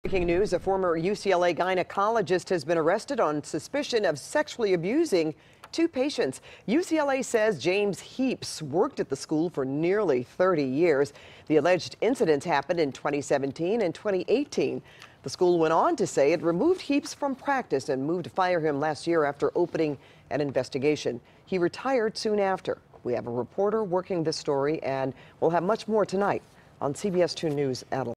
Breaking news, a former UCLA gynecologist has been arrested on suspicion of sexually abusing two patients. UCLA says James Heaps worked at the school for nearly 30 years. The alleged incidents happened in 2017 and 2018. The school went on to say it removed Heaps from practice and moved to fire him last year after opening an investigation. He retired soon after. We have a reporter working this story, and we'll have much more tonight on CBS 2 News at 11.